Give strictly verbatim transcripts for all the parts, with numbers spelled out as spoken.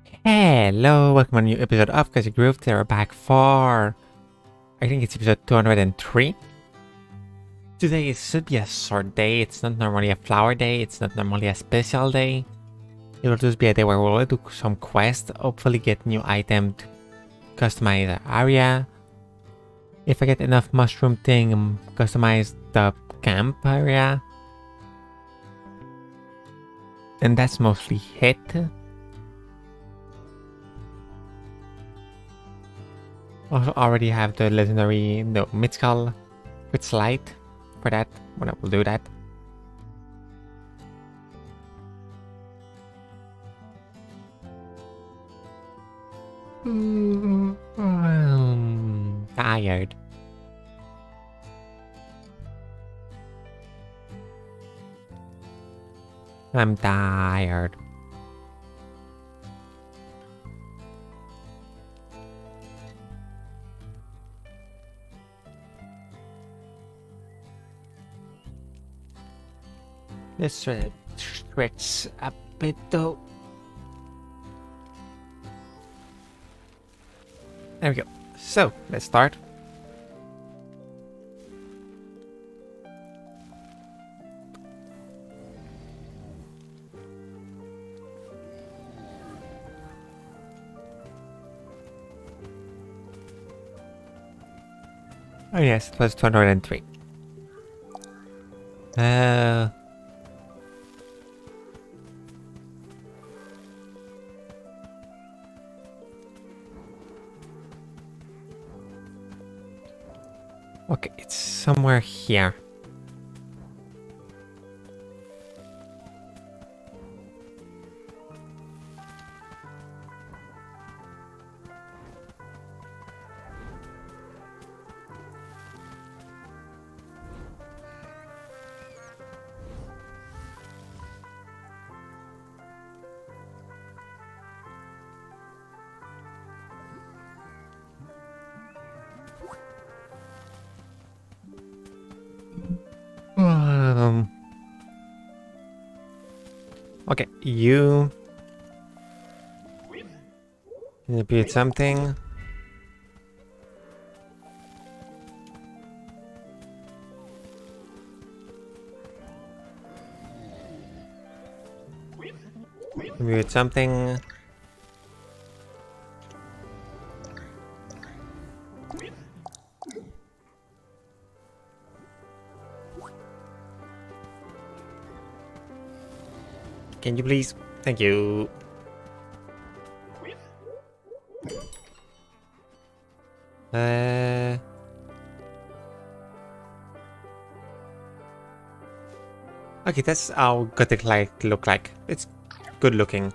Hello, welcome to a new episode of Crazy Groove. Today we're back for, I think it's episode two hundred three. Today should be a short day. It's not normally a flower day. It's not normally a special day. It will just be a day where we'll do some quests, hopefully get new item to customize the area. If I get enough mushroom thing, um, customize the camp area. And that's mostly it. Also already have the legendary, no, mythical with slide for that, but I will do that. Mm, I'm tired. I'm tired. Let's stretch a bit though. There we go. So, let's start. Oh yes, it was two hundred three. Uh... Okay, it's somewhere here. Um. Okay, you. Can you build something? Build something. Can you please? Thank you. Uh... Okay, that's how gothic like look like. It's good looking.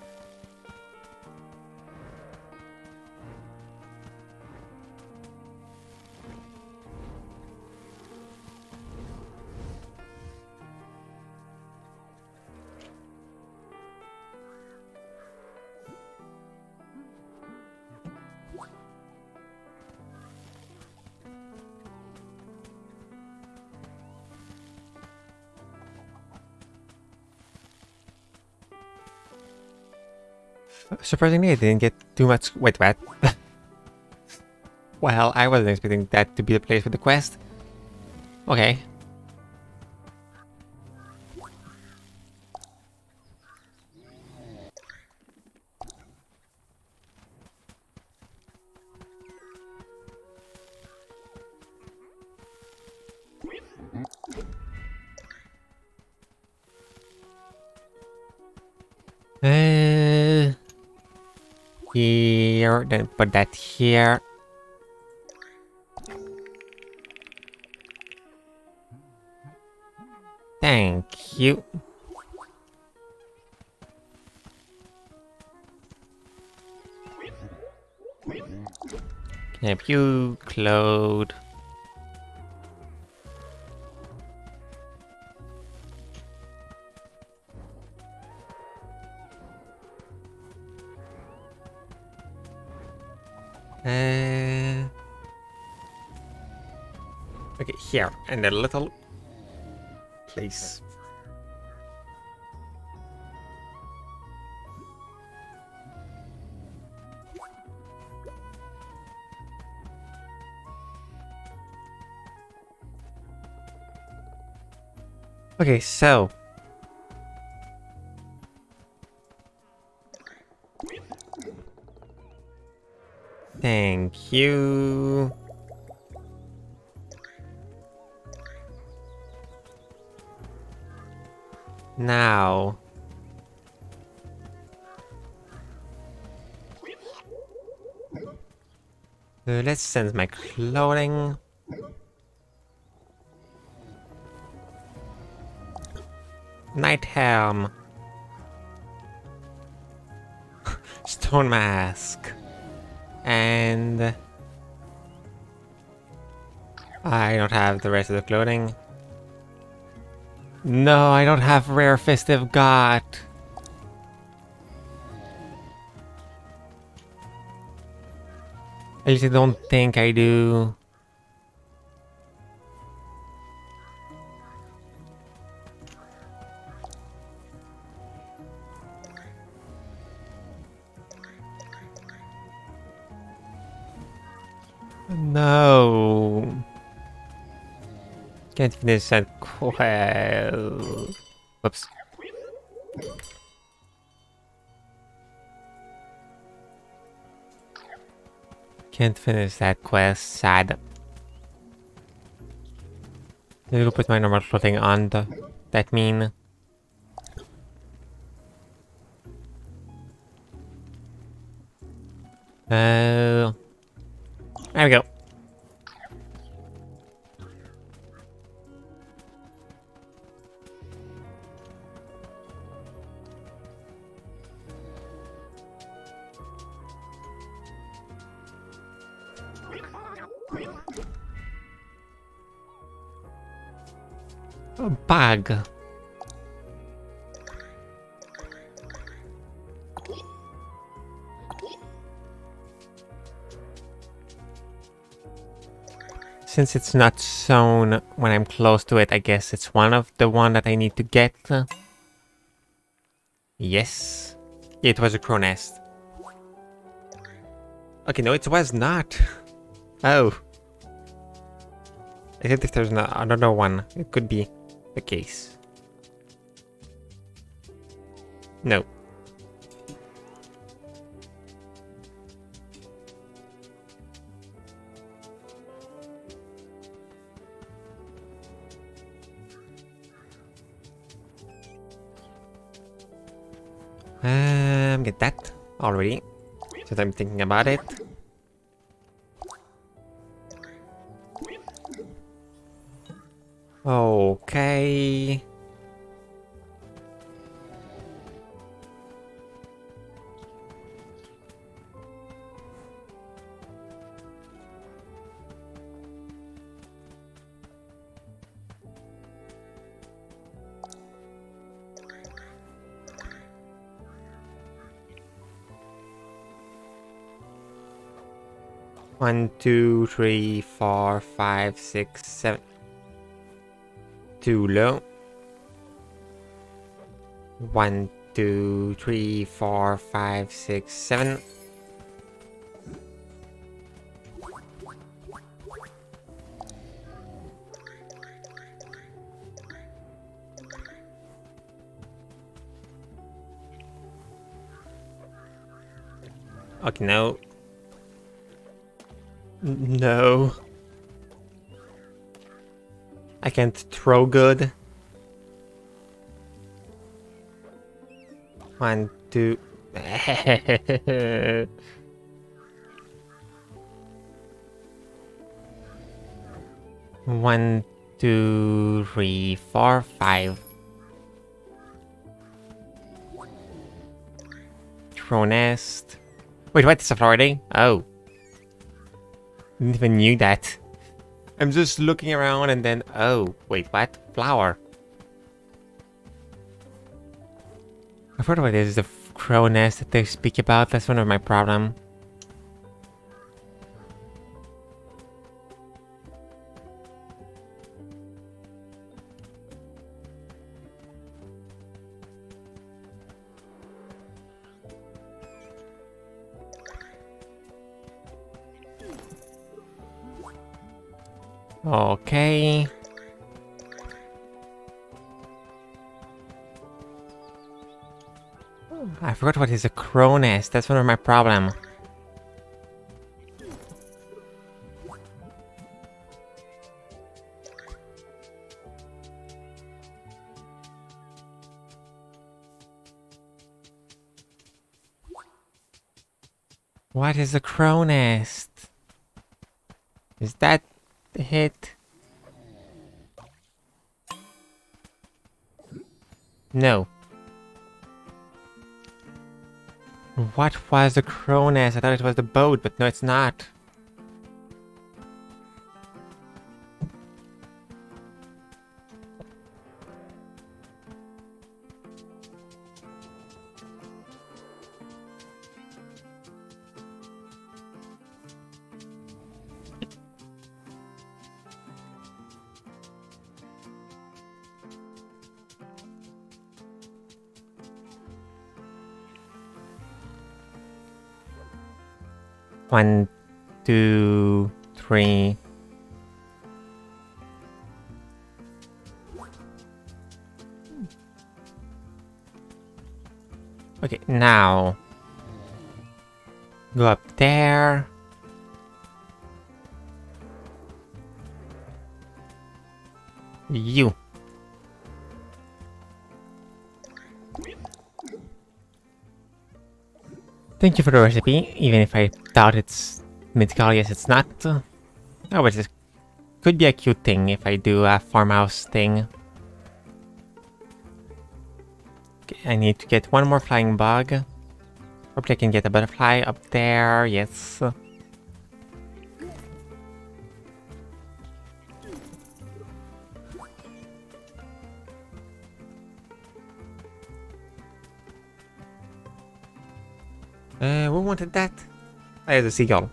Surprisingly, I didn't get too much. Wait, what? Well, I wasn't expecting that to be the place for the quest. Okay. Uh, here, then put that here. Thank you. Can you clothe? Uh, okay, here, and a little place. Okay, so... Thank you. Now... Uh, let's sense my clothing. Night helm. Stone mask. And... I don't have the rest of the clothing. No, I don't have rare festive god. I just don't think I do. No. Can't finish that quest. Whoops. Can't finish that quest. Sad. Maybe I'll put my normal clothing on. The, that mean. Uh, there we go. A bug. Since it's not shown when I'm close to it, I guess it's one of the one that I need to get. Yes. It was a crow nest. Okay, no, it was not. Oh. I think if there's no, another one, it could be the case. No. Um, get that already. Since I'm thinking about it. Okay. One, two, three, four, five, six, seven. Too low. One, two, three, four, five, six, seven. Okay, no. No. I can't throw good. One, two. One, two, three, four, five. Throw nest. Wait, what? It's a flower day? Oh. Didn't even knew that. I'm just looking around and then, oh, wait, what? Flower. I've heard about this, the crow nest that they speak about. That's one of my problem. Okay. I forgot what is a crow nest. That's one of my problem. What is a crow nest? Is that it? No. What was the crow nest? I thought it was the boat, but no, it's not. One, two, three. Okay, now go up there. You. Thank you for the recipe, even if I doubt it's mythical. Yes, it's not. Oh, but it could be a cute thing if I do a farmhouse thing. Okay, I need to get one more flying bug. Hopefully I can get a butterfly up there. Yes. Uh, who wanted that? There's a seagull.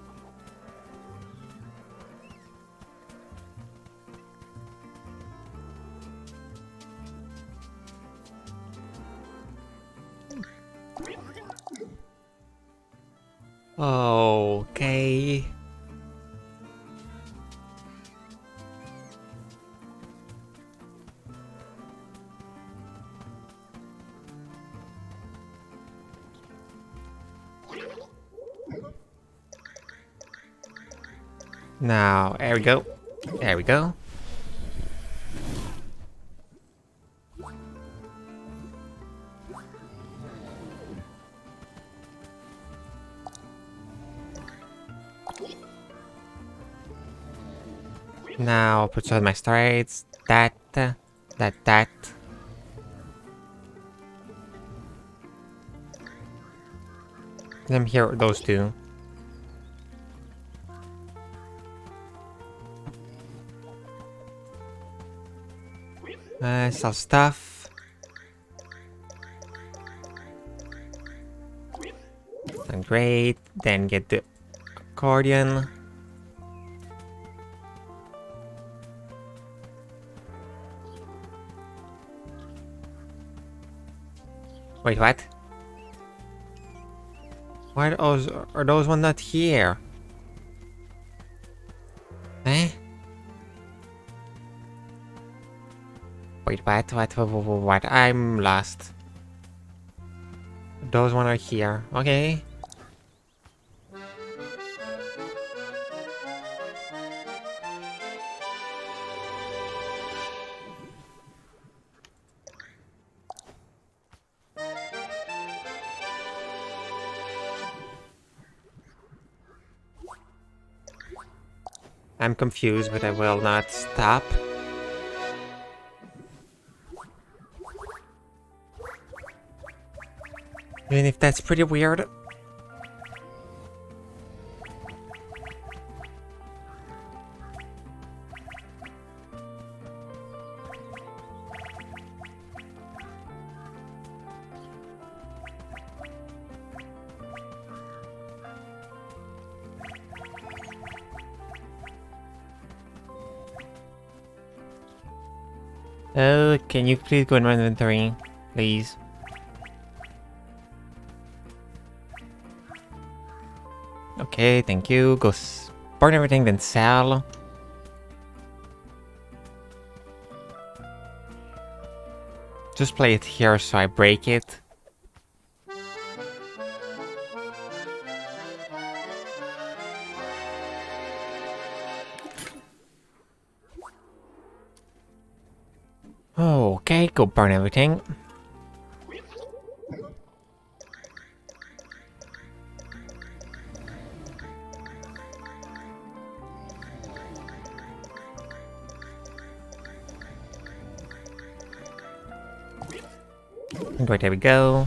Okay. Now, there we go. There we go. Now, put on my strides. That, that, that. Let me hear those two. Uh, sell stuff. And great. Then get the accordion. Wait, what? Why are those, are those ones not here? Eh? Wait, what, what, what, what, what? I'm lost. Those one are here. Okay. I'm confused, but I will not stop. Even if that's pretty weird. Oh, can you please go in my inventory, please? Okay, thank you. Go burn everything, then sell. Just play it here so I break it. Okay, go burn everything. Right, there we go.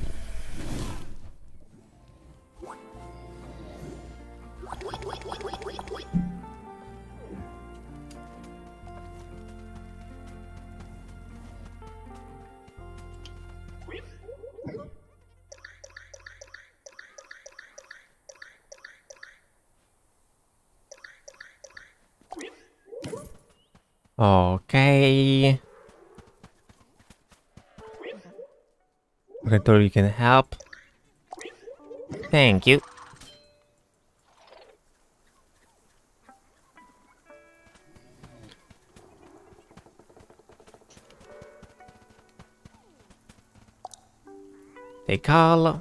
Okay. Okay, so you can help. Thank you. They call.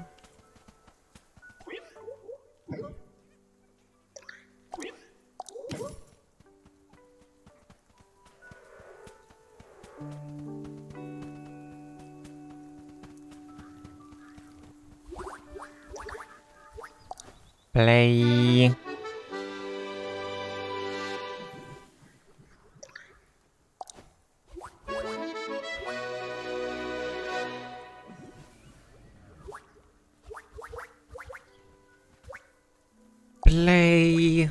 Play. Play.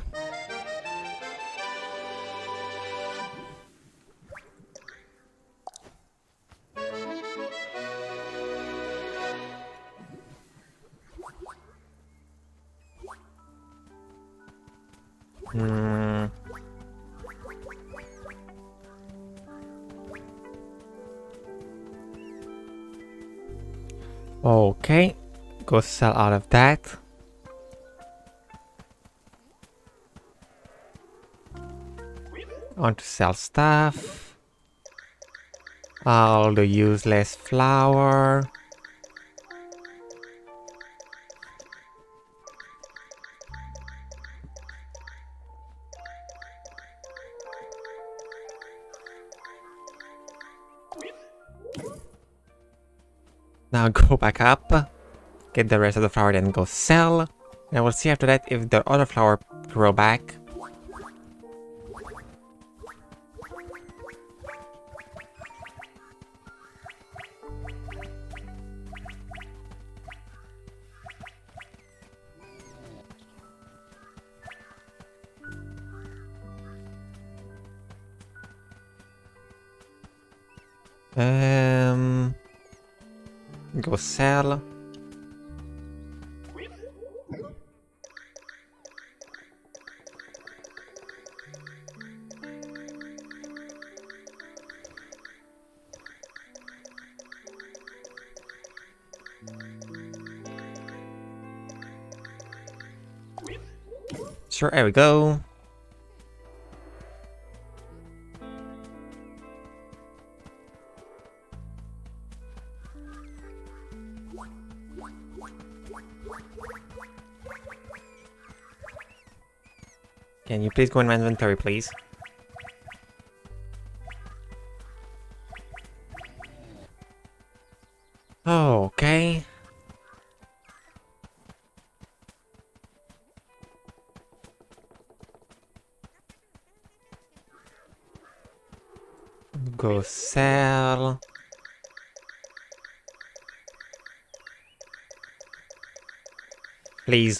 Hmm. Okay, go sell out of that. Want to sell stuff. All the useless flour. Now go back up, get the rest of the flour, then go sell. And we'll see after that if the other flour grow back. Um, go sell. Sure, there we go. Can you please go in my inventory, please? Oh, okay. Go sell. Please.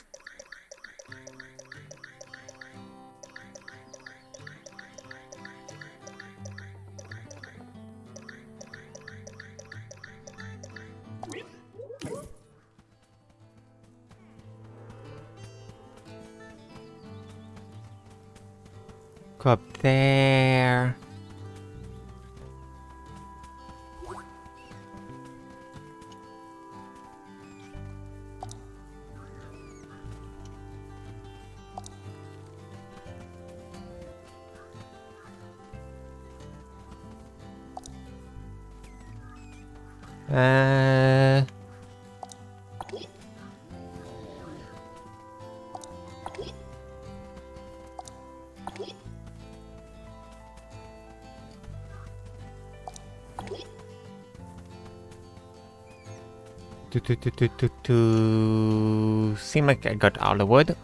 Go up there. Uh... to, to, to, to, to, to... Seem like I got all the wood.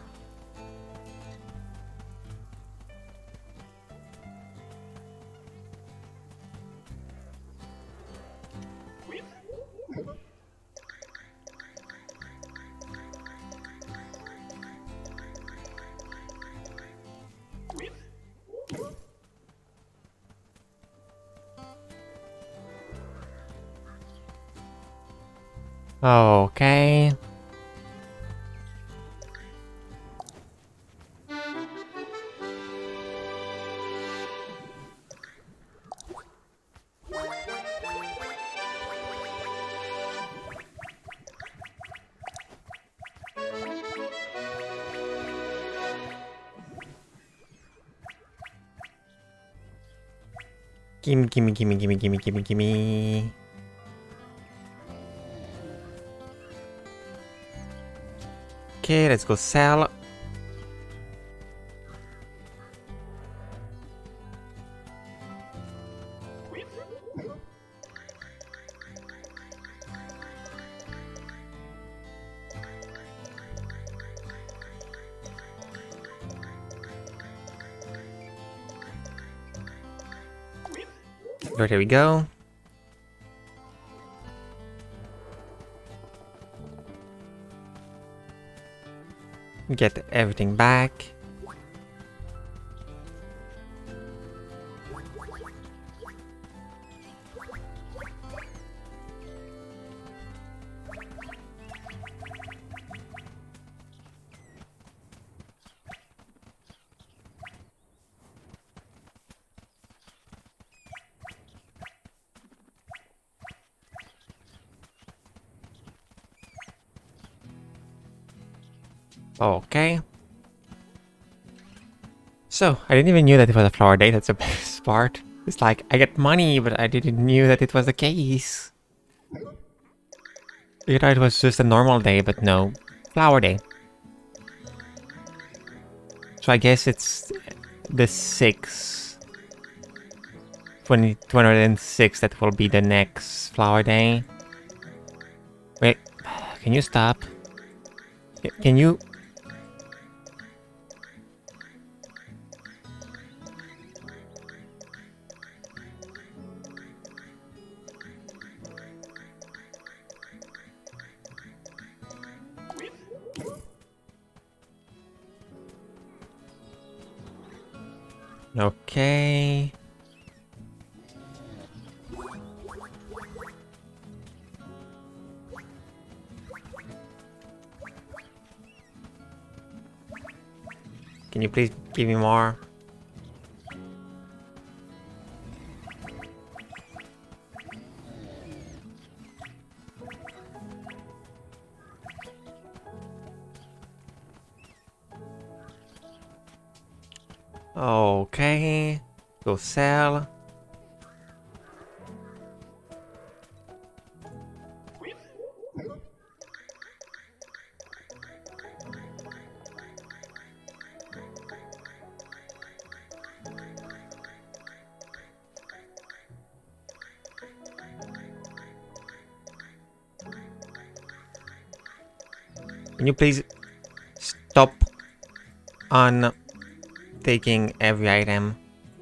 Okay. Gimme, gimme, gimme, gimme, gimme, gimme, gimme. Okay, let's go sell. There we go. Get everything back. Okay. So, I didn't even knew that it was a flower day. That's the best part. It's like, I get money, but I didn't knew that it was the case. I thought it was just a normal day, but no. Flower day. So I guess it's the sixth. twenty, two hundred six that will be the next flower day. Wait, can you stop? Can you... Okay. Can you please give me more? Okay. Go sell. Can you please stop on taking every item?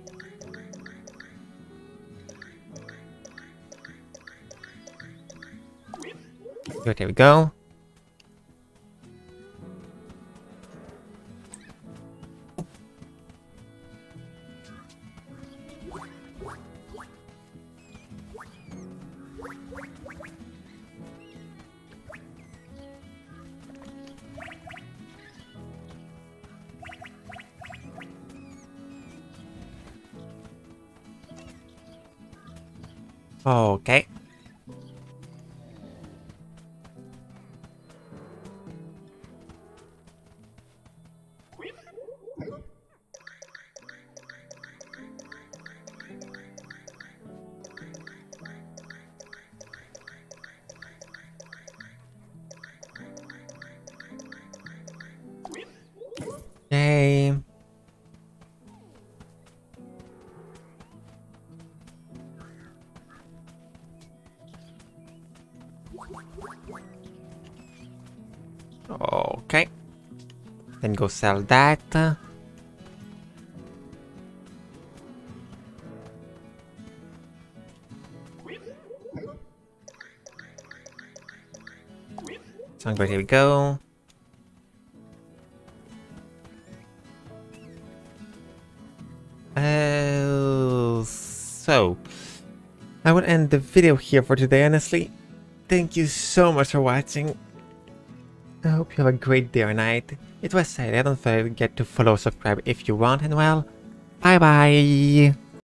Good, there we go. Okay. Yay. Okay. Then go sell that. So here we go. Uh, so, I will end the video here for today, honestly. Thank you so much for watching. I hope you have a great day or night. It was Saelhir. Don't forget to follow, subscribe if you want, and well, bye bye!